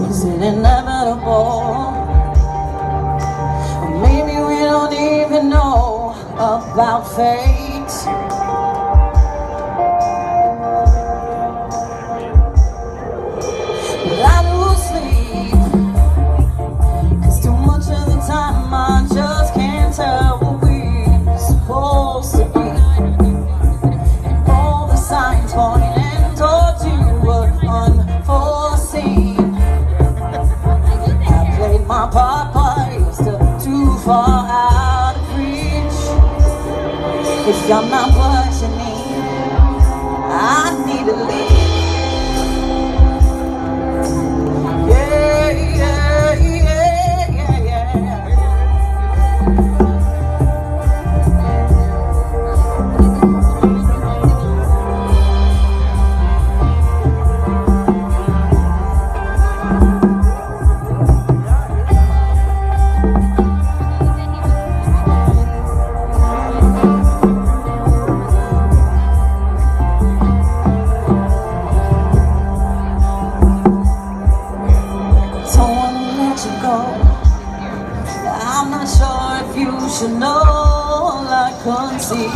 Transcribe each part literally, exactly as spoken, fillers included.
Is it inevitable? Or maybe we don't even know about fate. But I lose sleep, 'cause too much of the time I just can't tell what we're supposed to be. And all the signs pointing towards you were unforeseen. I played my part, but you're still too far out of reach. If you're not what you need, I need to leave. I'm not sure if you should know all I can see.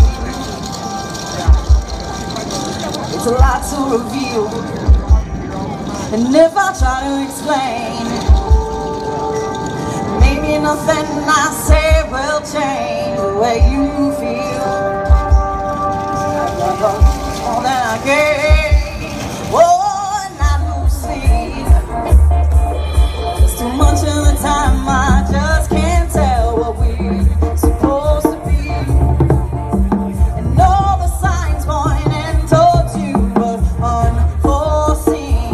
It's a lot to reveal, and if I try to explain, maybe nothing I say will change the way you feel. I love all that I gave. Oh, and I lose sleep. It's too much of the time I just can't tell what we're supposed to be. And all the signs pointing towards you, but unforeseen.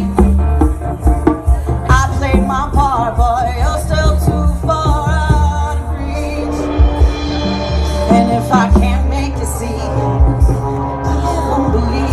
I played my part, but you're still too far out of reach. And if I can't make you see, I don't believe.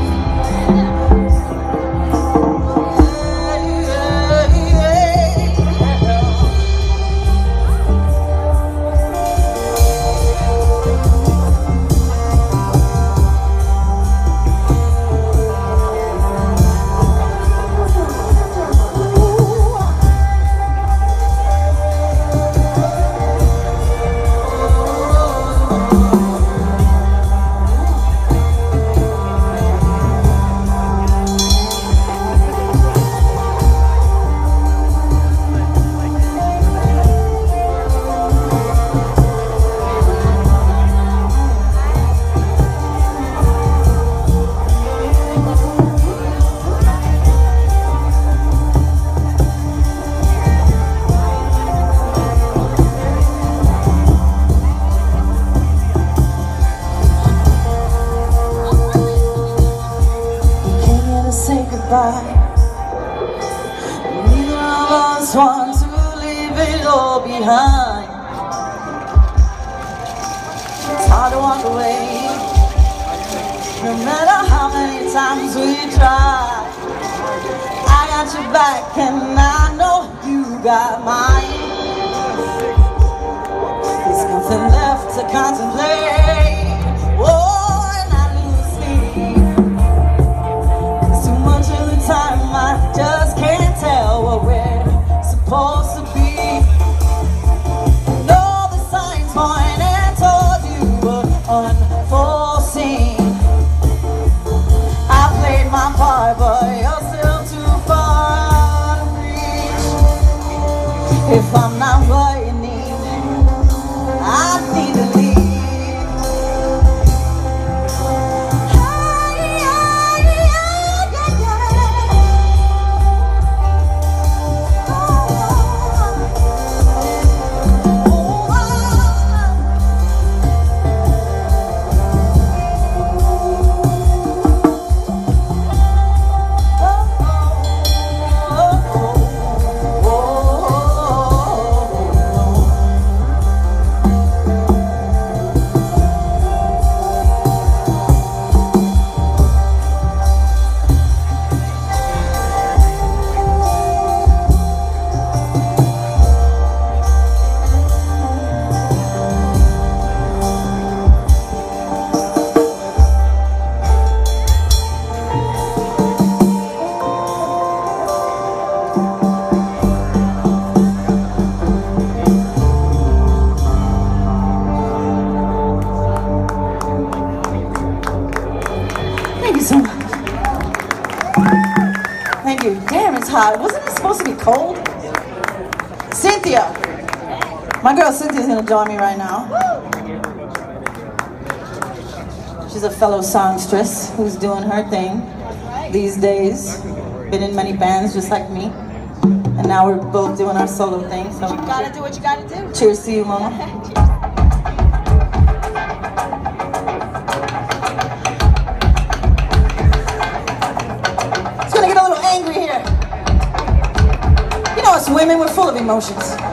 Neither of us wants to leave it all behind. It's hard to walk away, no matter how many times we try. I got your back and I know you got mine. There's nothing left to contemplate. Whoa. I just can't tell what we're supposed to be. And all the signs pointing towards you were unforeseen. I played my part, but you're still too far out of reach. If I'm not what you need, I need to leave. supposed to be cold? Cynthia. My girl Cynthia's gonna join me right now. She's a fellow songstress who's doing her thing these days. Been in many bands just like me. And now we're both doing our solo thing. So you gotta do what you gotta do. Cheers to you, mama. It's gonna get a little angry here. You know us women, we're full of emotions.